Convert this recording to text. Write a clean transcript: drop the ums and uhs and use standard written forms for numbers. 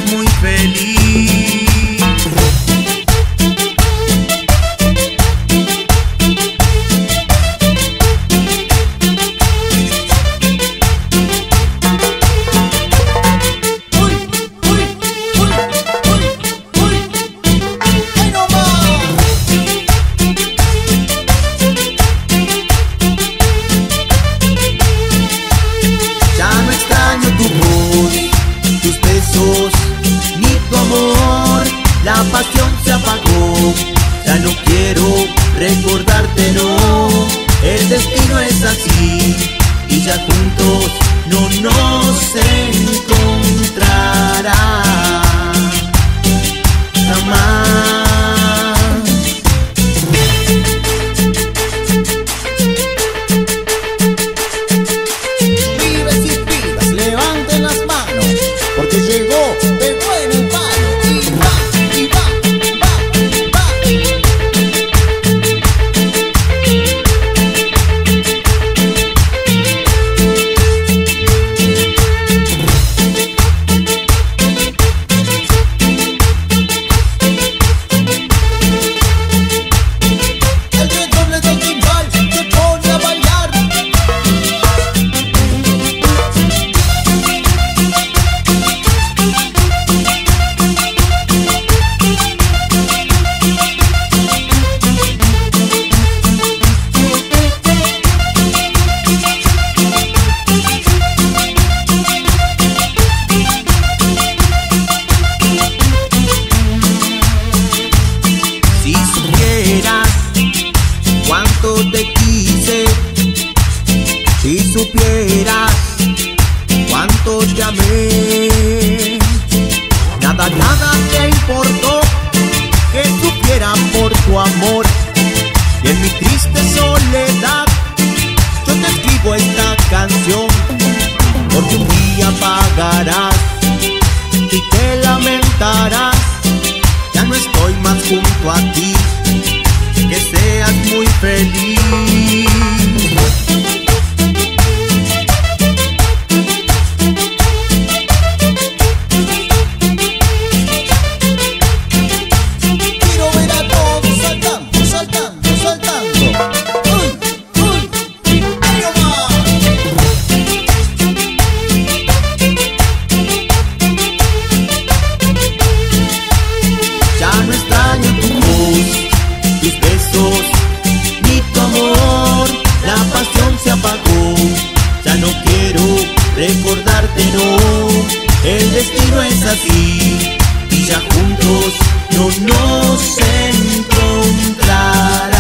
muy feliz. Ni tu amor, la pasión se apagó. Ya no quiero recordarte, no. El destino es así y ya juntos no nos encontrará jamás. Vives y vidas, levanten las manos, porque llegó, pegó en el palo y va, y va, va, va. El redoble del timbal se pone a bailar. Si supieras cuánto te quise, si supieras cuánto te amé, nada, nada te importó que supiera por tu amor. Y en mi triste soledad yo te escribo esta canción, porque un día pagarás y te lamentarás. Ya no estoy más junto a ti, que seas muy feliz. Quiero ver a todos saltando, saltando, saltando. ¡Uy, uy! ¡Ahí nomás! Ya no extraño tu voz, tus besos, ni tu amor. La pasión se apagó. Ya no quiero recordarte, no. El destino es así y ya juntos no nos encontrarán.